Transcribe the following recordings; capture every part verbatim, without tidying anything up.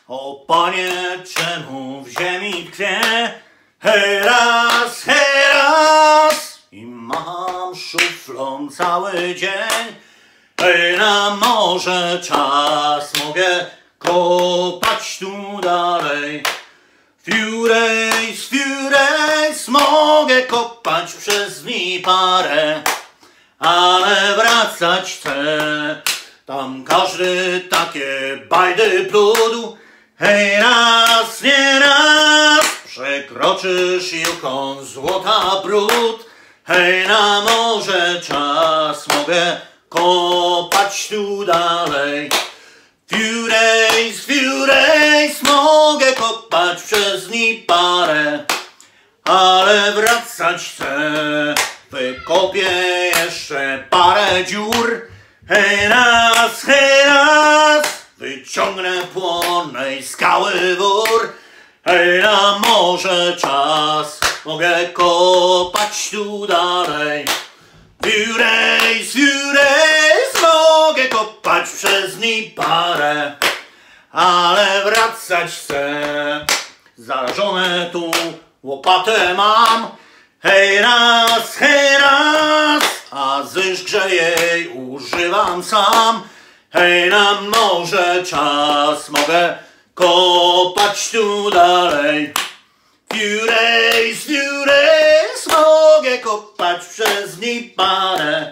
O Panie, czemu w ziemi tkwie? Hej raz, hej raz i macham szuflą cały dzień. Hej, na morze czas, mogę kopać tu dalej. Few days, few days, mogę kopać przez dni parę, ale wracać chcę. Tam każdy takie bajdy pludł. Hej, raz, nie raz przekroczysz Yukon złota brud. Hej, na morze czas, mogę kopać tu dalej. Few days, few days, mogę kopać przez dni parę, ale wracać chcę. Wykopię jeszcze parę dziur. Hej, raz, hej, raz wyciągnę płonnej skały wór. Hej, na morze czas, mogę kopać tu dalej. Few days, few days, mogę kopać przez dni parę, ale wracać chcę. Zarażone tu łopatę mam. Hej, raz, hej, raz, a zyszgrze jej używam sam. Hej, na morze czas, mogę kopać tu dalej. Few days, few days, mogę kopać przez dni parę,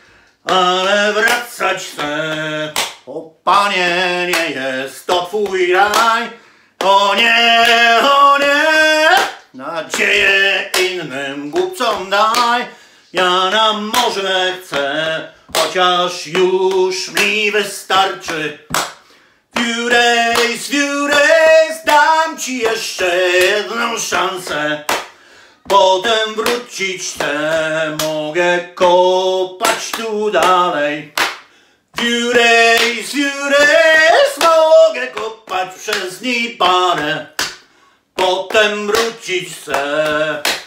ale wracać chcę. O Panie, nie jest to twój raj. O nie, o nie, nadzieję innym głupcom daj. Ja na morze chcę, chociaż już mi wystarczy. Few days, few days, dam ci jeszcze jedną szansę. Potem wrócić chcę, mogę kopać tu dalej. Few days, few days, mogę kopać przez dni parę. Potem wrócić chcę.